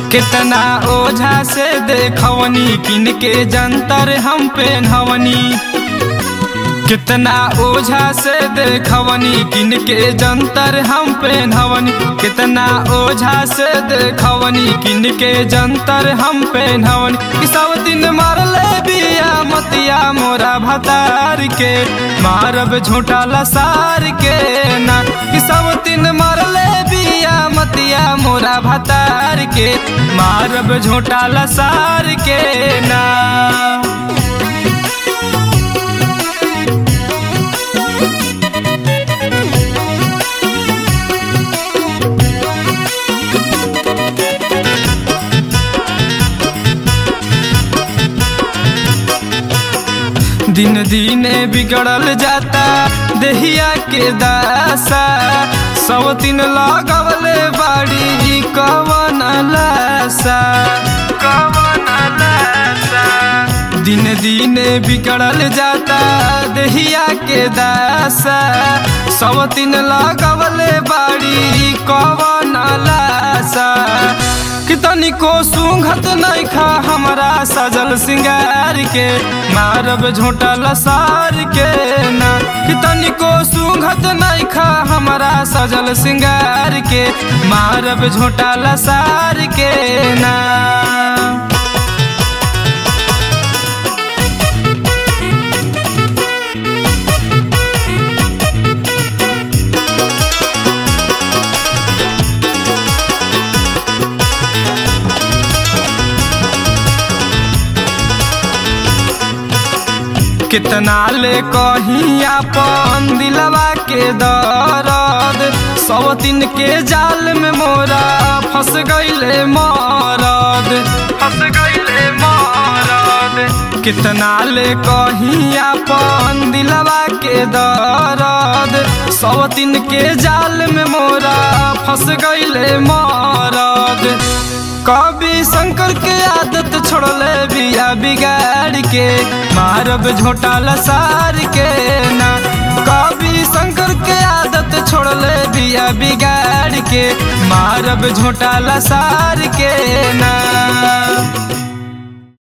कितना ओझा से देखवनी किनके जंतर हम पेन्हवनी। कितना ओझा से देखवनी किनके जंतर हम पेन्हवनी। कितना ओझा से देखवनी किनके जंतर हम पेन्हवनी। सब दिन मारले बिया मतिया मोरा भतार के मारब झोटा लसार के ना। सब दिन मारले बिया मतिया मोरा भतार के मारब झोटा लसार के ना। दिन दिने बिगड़ल जाता देहिया के दासा। सब दिन लगवले बाड़ी कवन लासा कवन लासा। दिन दिने बिगड़ल जाता देहिया के दासा। सब दिन लगवले बाड़ी कवन लासा। कितनी को सूंघत नहीं खा हमरा सजल सिंगार के मारब झोटा लसार के ना। कितनी को सूंघत नहीं खा हमरा सजल सिंगार के मारब झोटा लसार के ना। कितना ले कहीं अपन दिलवा के दर्द। सब दिन के जाल में मोरा फंस गईले मरद फंस गईले मरद। कितना ले कहीं अपन दिलवा के दर्द। सब दिन के जाल में मोरा फंस गईले मरद। कवि शंकर के आदत छोड़ले बिया बिगाड़ के मारब झोटा लसार के ना। कवि शंकर के आदत छोड़ले बिया बिगाड़ के मारब झोटा लसार के ना।